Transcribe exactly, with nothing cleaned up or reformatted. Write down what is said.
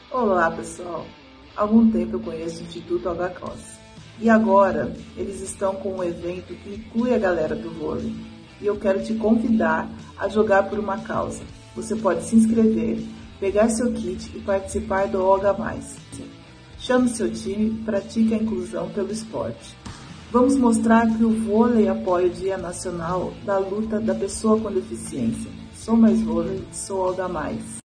Olá pessoal, há algum tempo eu conheço o Instituto H C O S e agora eles estão com um evento que inclui a galera do vôlei e eu quero te convidar a jogar por uma causa. Você pode se inscrever, pegar seu kit e participar do O H mais. Chame seu time e pratique a inclusão pelo esporte. Vamos mostrar que o vôlei apoia o Dia Nacional da Luta da Pessoa com Deficiência. Sou mais vôlei, sou O H mais.